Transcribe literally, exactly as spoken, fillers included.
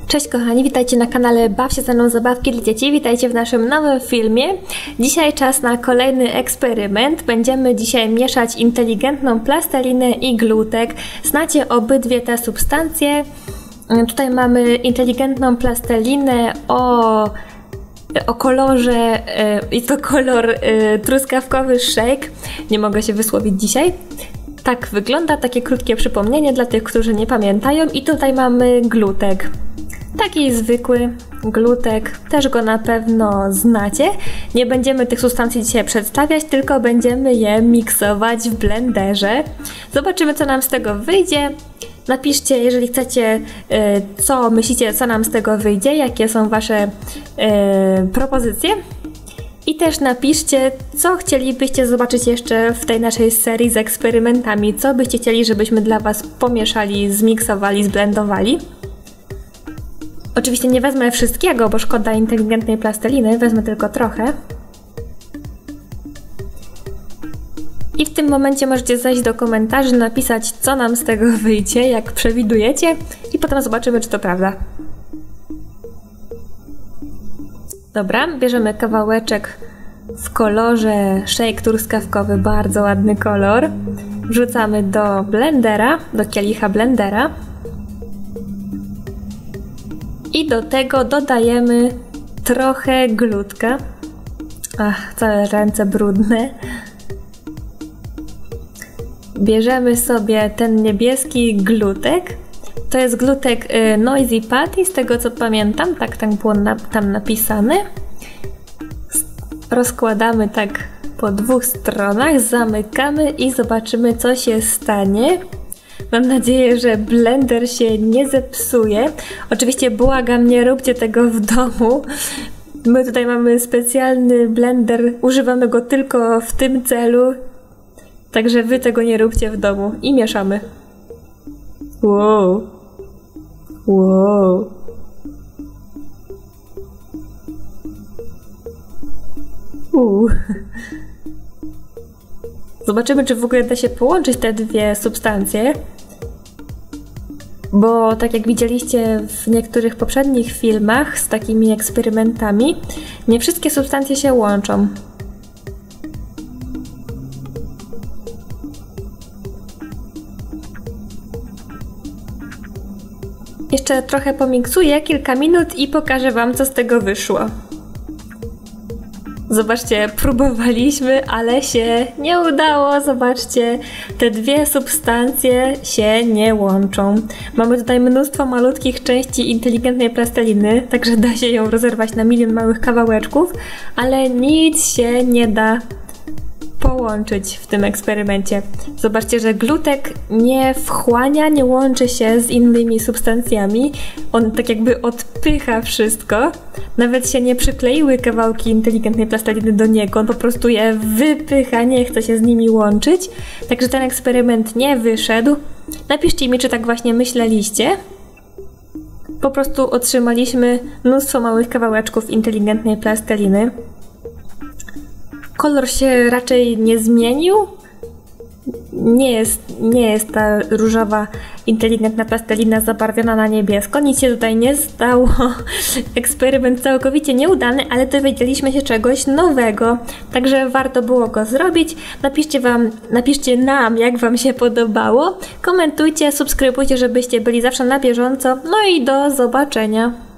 Cześć kochani, witajcie na kanale Baw się ze mną zabawki dla dzieci, witajcie w naszym nowym filmie. Dzisiaj czas na kolejny eksperyment. Będziemy dzisiaj mieszać inteligentną plastelinę i glutek. Znacie obydwie te substancje. Tutaj mamy inteligentną plastelinę o, o kolorze, jest to kolor truskawkowy shake. Nie mogę się wysłowić dzisiaj. Tak wygląda, takie krótkie przypomnienie dla tych, którzy nie pamiętają. I tutaj mamy glutek. Taki zwykły glutek, też go na pewno znacie. Nie będziemy tych substancji dzisiaj przedstawiać, tylko będziemy je miksować w blenderze. Zobaczymy, co nam z tego wyjdzie. Napiszcie, jeżeli chcecie, co myślicie, co nam z tego wyjdzie, jakie są wasze propozycje. I też napiszcie, co chcielibyście zobaczyć jeszcze w tej naszej serii z eksperymentami. Co byście chcieli, żebyśmy dla was pomieszali, zmiksowali, zblendowali. Oczywiście nie wezmę wszystkiego, bo szkoda inteligentnej plasteliny, wezmę tylko trochę. I w tym momencie możecie zejść do komentarzy, napisać, co nam z tego wyjdzie, jak przewidujecie, i potem zobaczymy, czy to prawda. Dobra, bierzemy kawałeczek w kolorze shake truskawkowy, bardzo ładny kolor. Wrzucamy do blendera, do kielicha blendera. I do tego dodajemy trochę glutka. Ach, całe ręce brudne. Bierzemy sobie ten niebieski glutek. To jest glutek y, Noisy Patty, z tego co pamiętam, tak tam było na, tam napisane. Rozkładamy tak po dwóch stronach, zamykamy i zobaczymy, co się stanie. Mam nadzieję, że blender się nie zepsuje. Oczywiście błagam, nie róbcie tego w domu. My tutaj mamy specjalny blender, używamy go tylko w tym celu. Także wy tego nie róbcie w domu. I mieszamy. Wow. Wow. Uu. Zobaczymy, czy w ogóle da się połączyć te dwie substancje. Bo tak jak widzieliście w niektórych poprzednich filmach z takimi eksperymentami, nie wszystkie substancje się łączą. Jeszcze trochę pomiksuję, kilka minut, i pokażę wam, co z tego wyszło. Zobaczcie, próbowaliśmy, ale się nie udało. Zobaczcie, te dwie substancje się nie łączą. Mamy tutaj mnóstwo malutkich części inteligentnej plasteliny, także da się ją rozerwać na milion małych kawałeczków, ale nic się nie da połączyć w tym eksperymencie. Zobaczcie, że glutek nie wchłania, nie łączy się z innymi substancjami. On tak jakby odpycha wszystko. Nawet się nie przykleiły kawałki inteligentnej plasteliny do niego. On po prostu je wypycha, nie chce się z nimi łączyć. Także ten eksperyment nie wyszedł. Napiszcie mi, czy tak właśnie myśleliście. Po prostu otrzymaliśmy mnóstwo małych kawałeczków inteligentnej plasteliny. Kolor się raczej nie zmienił. Nie jest, nie jest ta różowa inteligentna plastelina zabarwiona na niebiesko. Nic się tutaj nie stało. Eksperyment całkowicie nieudany, ale dowiedzieliśmy się czegoś nowego. Także warto było go zrobić. Napiszcie wam, napiszcie nam, jak wam się podobało. Komentujcie, subskrybujcie, żebyście byli zawsze na bieżąco. No i do zobaczenia.